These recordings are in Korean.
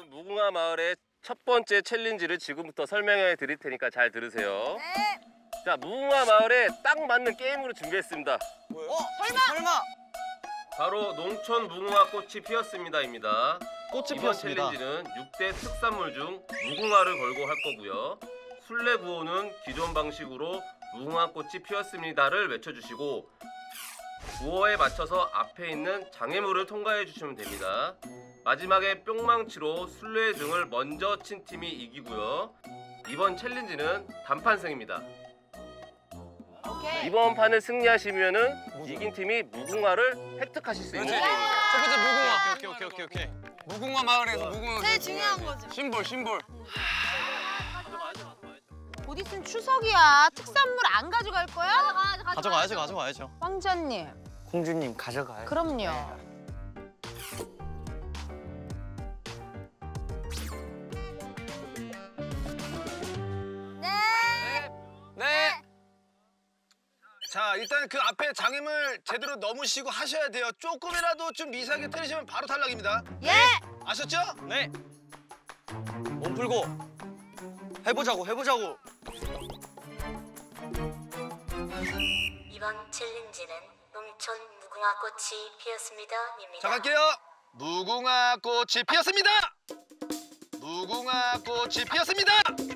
무궁화 마을의 첫 번째 챌린지를 지금부터 설명해 드릴 테니까 잘 들으세요. 네. 자, 무궁화 마을에 딱 맞는 게임으로 준비했습니다. 뭐요? 설마. 바로 농촌 무궁화 꽃이 피었습니다입니다. 꽃이 이번 피었습니다. 챌린지는 6대 특산물 중 무궁화를 걸고 할 거고요. 술래 구호는 기존 방식으로 무궁화 꽃이 피었습니다를 외쳐주시고 구호에 맞춰서 앞에 있는 장애물을 통과해 주시면 됩니다. 마지막에 뿅망치로 술래 등을 먼저 친 팀이 이기고요. 이번 챌린지는 단판승입니다. 오케이. 이번 판을 승리하시면은 이긴 팀이 무궁화를 획득하실 수 있는 게임입니다. 첫 번째 무궁화. 오케이. 무궁화 마을에서 무궁화. 제일 중요한 거죠. 심볼. 곧 있으면 추석이야. 특산물 안 가져갈 거야? 가져가야죠. 왕자님. 공주님 가져가요. 그럼요. 네. 자, 일단 그 앞에 장애물 제대로 넘으시고 하셔야 돼요. 조금이라도 좀 미세하게 틀리시면 바로 탈락입니다. 예. 아셨죠? 네. 몸 풀고 해보자고. 이번 챌린지는 농촌 무궁화 꽃이 피었습니다입니다. 자, 갈게요. 무궁화 꽃이 피었습니다. 무궁화 꽃이 피었습니다.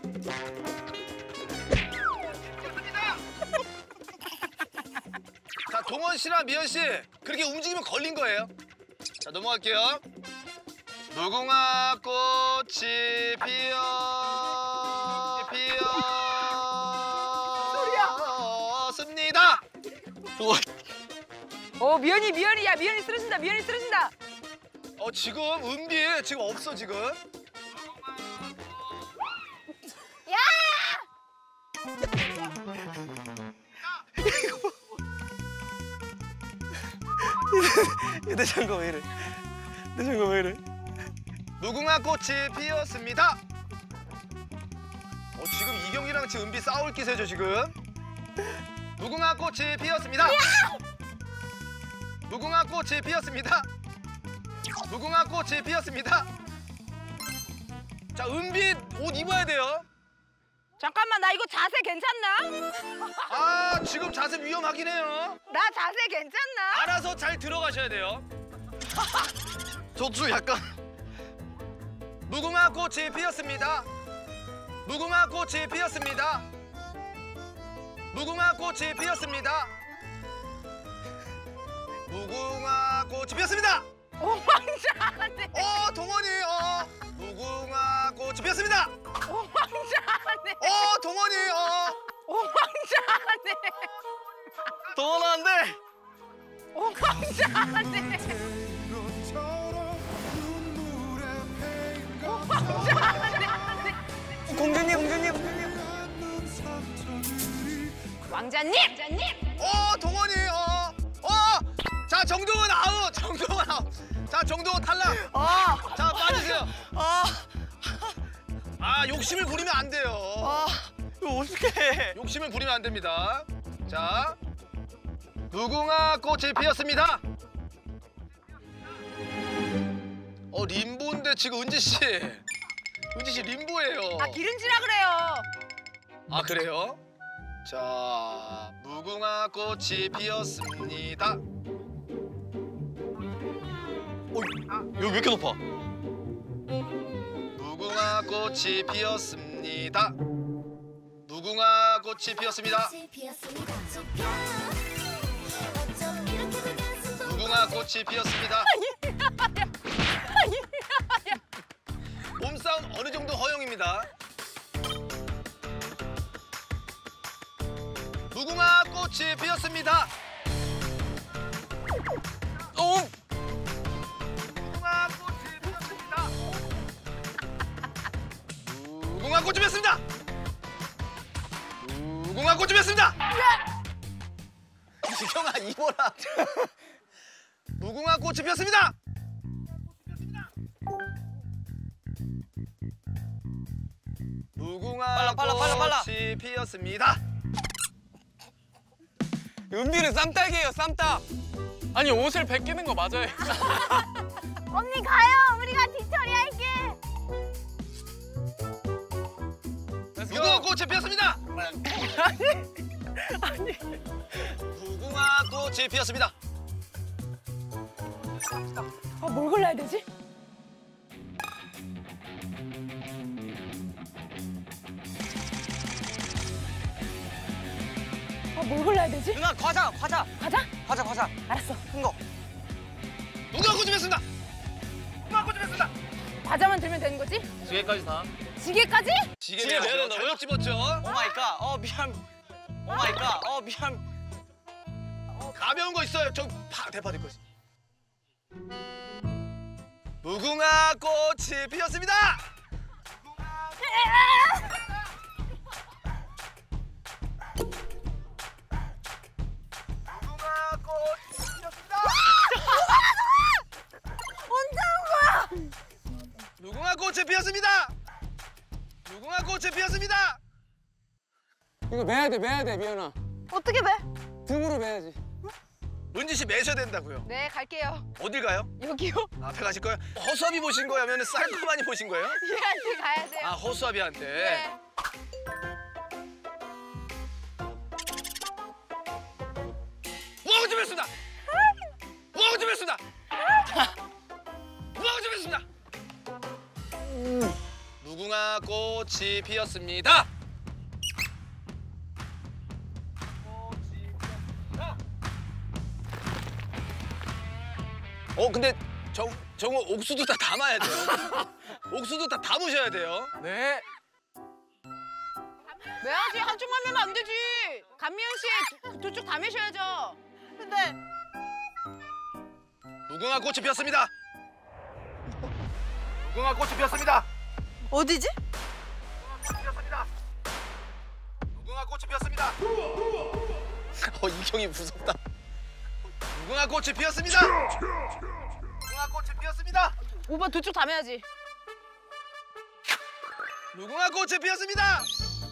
자, 동원 씨랑 미연 씨 그렇게 움직이면 걸린 거예요. 자, 넘어갈게요. 무궁화 꽃이 피었습니다. 미연이 쓰러진다. 지금 은비 지금 없어 지금. 내 장갑 왜 이래? 무궁화 꽃이 피었습니다. 지금 이경이랑 지금 은비 싸울 기세죠 지금. 무궁화 꽃이 피었습니다. 무궁화 꽃이 피었습니다. 무궁화 꽃이 피었습니다. 자, 은비 옷 입어야 돼요. 잠깐만, 나 이거 자세 괜찮나? 지금 자세 위험하긴 해요. 나 자세 괜찮나? 알아서 잘 들어가셔야 돼요. 저도 약간. 무궁화 꽃이 피었습니다. 무궁화 꽃이 피었습니다. 무궁화 꽃이 피었습니다. 무궁화 꽃이 피었습니다. 왕자네. 동원이 무궁화 꽃이 피었습니다. 왕자네. 동원이 왕자네. 동원아 안 돼. 공주님. 왕자님. 동원이 자, 정동원 아웃. 자, 정동원 탈락. 자, 빠지세요. 욕심을 부리면 안 돼요. 이거 어떡해. 욕심을 부리면 안 됩니다. 자, 무궁화 꽃이 피었습니다. 림보인데 지금 은지 씨 림보예요. 기름지라 그래요. 그래요? 자, 무궁화 꽃이 피었습니다. 여기 왜 이렇게 높아? 무궁화 꽃이 피었습니다. 무궁화 꽃이 피었습니다. 무궁화 꽃이 피었습니다. 몸싸움 어느 정도 허용입니다. 무궁화 꽃이 피었습니다. 무궁화 꽃이 피었습니다. 무궁화 꽃이 피었습니다. 무궁화 꽃이 피었습니다. 지경아, 입어라. 무궁화 꽃이 피었습니다. 무궁화 빨라. 꽃이 피었습니다. 은비는 쌈딱이에요, 쌈딱. 아니, 옷을 벗기는 거 맞아요. 언니 가요. 우리가 뒷처리 할게. 무궁화꽃이 피었습니다. 무궁화꽃이 피었습니다. 아, 뭘 골라야 되지? 아, 뭘 골라야 되지? 누나 과자. 과자? 알았어. 큰 거. 무궁화꽃이 피었습니다. 무궁화꽃이 피었습니다. 과자만 들면 되는 거지? 지게까지 다. 지게까지? 지게 매야 잘못 집었죠. 오 마이 갓. 미안. 오 마이 갓. 미안. 가벼운 거 있어요. 저 대파 될 거 있어. 무궁화꽃이 피었습니다. 무궁화꽃이 피었습니다. 무궁화꽃이 피었습니다. 이거 매야 돼, 미연아. 어떻게 돼? 등으로 매야지. 은지 씨 매셔야 된다고요. 네, 갈게요. 어딜 가요? 여기요? 앞에 가실 거예요? 허수아비 보신 거예요? 아니면 쌀코마니 보신 거예요? 얘한테 가야 돼요. 아, 허수아비한테. 네. 무궁화꽃이 피었습니다. 무궁화꽃이 피었습니다. 무궁화꽃이 피었습니다. 무궁화꽃이 피었습니다. 근데 정우 옥수도 다 담아야 돼요. 옥수도 다 담으셔야 돼요. 네. 매야지, 한쪽만 매면 안 되지. 감미연 씨 두 쪽 다 매셔야죠. 근데 무궁화꽃이 피었습니다. 무궁화꽃이 피었습니다. 어디지? 피었습니다. 무궁화꽃이 피었습니다. 이경이 무섭다. 무궁화꽃이 피었습니다. 무궁화꽃이 피었습니다. 오빠 두 쪽 다 매야지. 무궁화꽃이 피었습니다.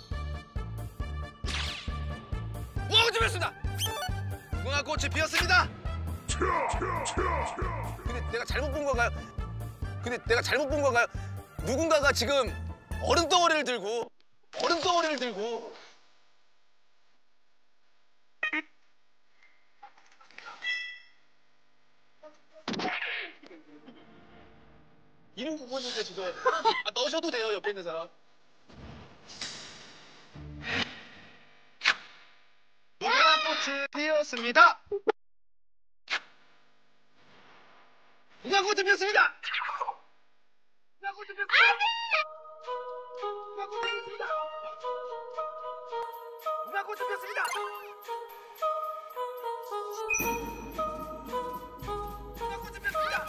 무궁화꽃이 피었습니다. 무궁화꽃이 피었습니다. 근데 내가 잘못 본 건가요? 누군가가 지금 얼음 덩어리를 들고 이름 보셨는데 지금 넣으셔도 돼요, 옆에 있는 사람. 무궁화꽃이 피었습니다. 무궁화꽃이 피었습니다. 무궁화꽃이 피었습니다. 무궁화꽃이 피었습니다. 무궁화꽃이 피었습니다.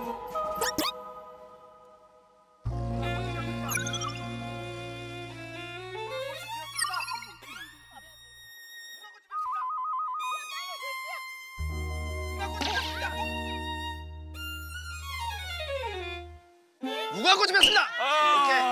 무궁화꽃이 피었습니다. 오케이.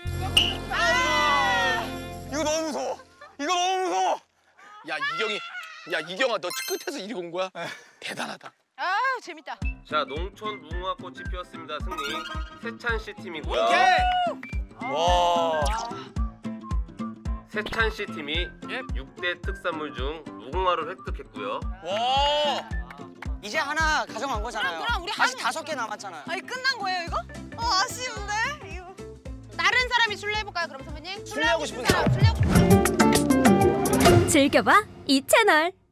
이거 너무 무서워. 야 이경아 너 끝에서 이리 온 거야? 대단하다. 아, 재밌다. 자, 농촌 무궁화꽃이 피었습니다. 승리 세찬 씨 팀이고요. 오케이. 와. 세찬 씨 팀이 6대 특산물 중 무궁화를 획득했고요. 와. 이제 하나 가져간 거잖아요. 그럼 우리 아직 5개 남았잖아요. 아니, 끝난 거예요, 이거? 아쉬운데? 이거. 다른 사람이 술래 해볼까요, 그럼 선배님? 술래하고 싶은 사람. 술래하고 싶은 사람. 즐겨봐 이 채널.